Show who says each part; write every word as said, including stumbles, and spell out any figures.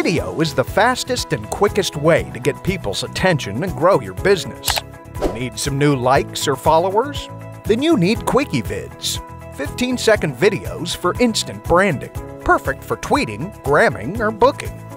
Speaker 1: Video is the fastest and quickest way to get people's attention and grow your business. Need some new likes or followers? Then you need QuickieVids. fifteen second videos for instant branding. Perfect for tweeting, gramming, or booking.